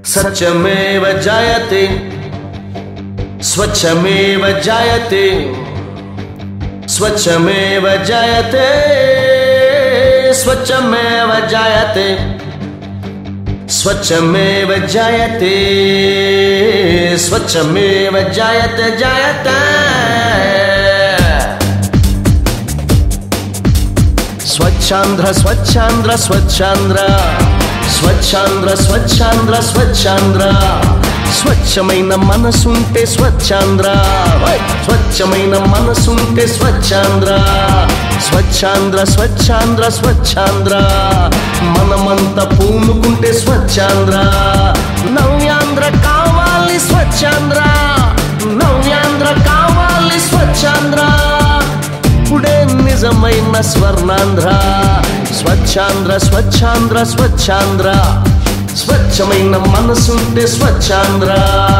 सत्यमेव जायते स्वच्छमेव जायते स्वच्छमेव जायते स्वच्छमेव जायते स्वच्छमेव जायते स्वच्छमेव जायते जायते स्वच्छांध्र स्वच्छांध्र स्वच्छांध्र स्वच्छांध्र स्वच्छांध्र स्वच्छांध्र స్వచ్ఛమైన మనసుంటే స్వచ్ఛాంధ్ర స్వచ్ఛమైన మనసుంటే స్వచ్ఛాంధ్ర స్వచ్ఛాంధ్ర స్వచ్ఛాంధ్ర స్వచ్ఛాంధ్ర మనమంతా పూనుకుంటే స్వచ్ఛాంధ్ర నవ్యాంధ్ర కావాలి స్వచ్ఛాంధ్ర నవ్యాంధ్ర కావాలి స్వచ్ఛాంధ్ర ఇప్పుడే నిజమైన స్వర్ణాంధ్ర స్వచ్ఛాంధ్ర స్వచ్ఛాంధ్ర స్వచ్ఛాంధ్ర స్వచ్ఛమైన మనసుంటే స్వచ్ఛాంధ్ర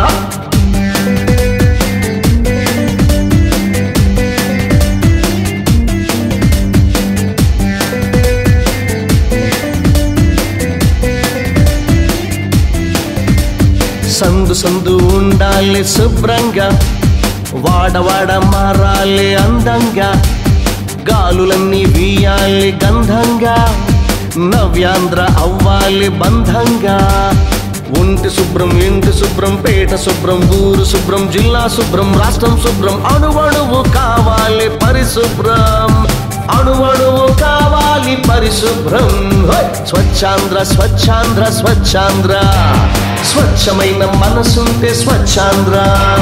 సందు సందు ఉండాలి శుభ్రంగా వాడవాడ మారాలి అందంగా గాలులన్నీ వీయాలి గంధంగా నవ్యాంధ్ర అవ్వాలి బంధంగా ఒంటి శుభ్రం ఇంటి శుభ్రం పేట శుభ్రం ఊరు శుభ్రం జిల్లా శుభ్రం రాష్ట్రం శుభ్రం అణువణువు కావాలి పరిశుభ్రం అణువణువు కావాలి పరిశుభ్రం స్వచ్ఛాంధ్ర స్వచ్ఛాంధ్ర స్వచ్ఛాంధ్ర స్వచ్ఛమైన మనసుంటే స్వచ్ఛాంధ్ర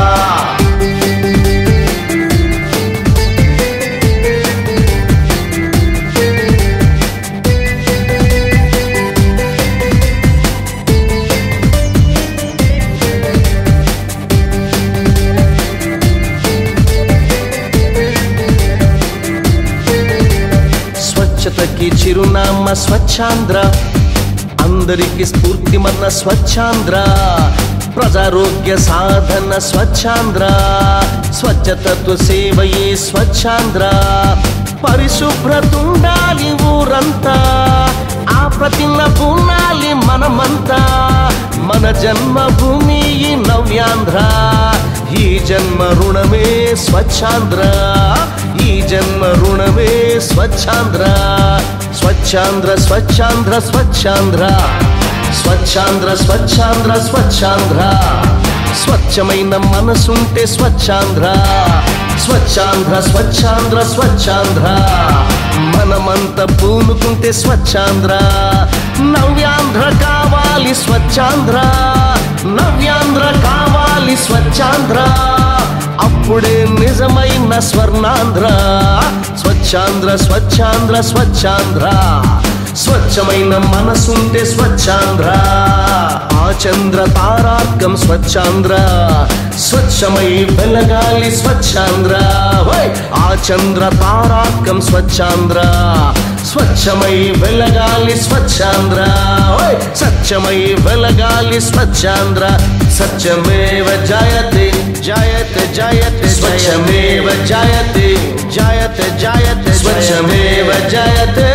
స్వచ్ఛతకి చిరునామా స్వచ్ఛాంధ్ర అందరికి స్ఫూర్తిమన్న స్వచ్ఛాంధ్ర ప్రజారోగ్య సాధన స్వచ్ఛాంధ్ర స్వచ్ఛతతో సేవయే స్వచ్ఛాంధ్ర పరిశుభ్రతుండాలి ఊరంతా ఆ ప్రతిన పూనాలి మనమంతా మన జన్మభూమి ఈ నవ్యాంధ్ర ఈ జన్మ రుణమే స్వచ్ఛాంధ్ర ఈ జన్మ రుణమే స్వచ్ఛాంధ్ర స్వచ్ఛాంధ్ర స్వచ్ఛాంధ్ర స్వచ్ఛాంధ్ర స్వచ్ఛాంధ్ర స్వచ్ఛాంధ్ర స్వచ్ఛాంధ్ర స్వచ్ఛమైన మనసుంటే స్వచ్ఛాంధ్ర స్వచ్ఛాంధ్ర స్వచ్ఛాంధ్ర స్వచ్ఛాంధ్ర మనమంతా పూనుకుంటే స్వచ్ఛాంధ్ర నవ్యాంధ్ర కావాలి స్వచ్ఛాంధ్ర నవ్యాంధ్ర కావాలి స్వచ్ఛాంధ్ర అప్పుడే నిజమైన స్వర్ణాంధ్ర స్వచ్ఛాంధ్ర స్వచ్ఛాంధ్ర స్వచ్ఛాంధ్ర స్వచ్ఛమైన మనసుంటే స్వచ్ఛాంధ్ర ఆ చంద్ర తారార్కం స్వచ్ఛాంధ్ర స్వచ్ఛమై వెలగాలి స్వచ్ఛాంధ్ర ఆ చంద్ర తారార్కం స్వచ్ఛాంధ్ర స్వచ్ఛమై వెలగాలి స్వచ్ఛాంధ్ర సత్యమై వెలగాలి స్వచ్ఛాంధ్ర సత్యమేవ జాయతే జాయతే జాయతే స్వచ్ఛమేవ జాయతే జాయతే జాయతే స్వచ్ఛమేవ జాయతే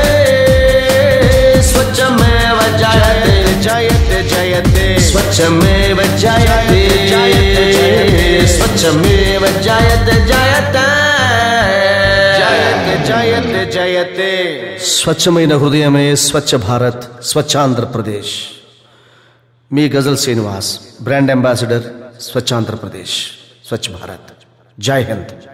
స్వచ్ఛమేవ జాయతే జాయతే జయతే స్వచ్ఛమేవ జాయతే జాయతే స్వచ్ఛమేవ జాయతే జాయతే జాయతే జాయతే జయతే స్వచ్ఛమైన హృదయమే స్వచ్ఛ భారత్ స్వచ్ఛ ఆంధ్రప్రదేశ్ మీ గజల్ శ్రీనివాస్ బ్రాండ్ అంబాసిడర్ స్వచ్ఛ ఆంధ్రప్రదేశ్ స్వచ్ఛ భారత్ జై హింద్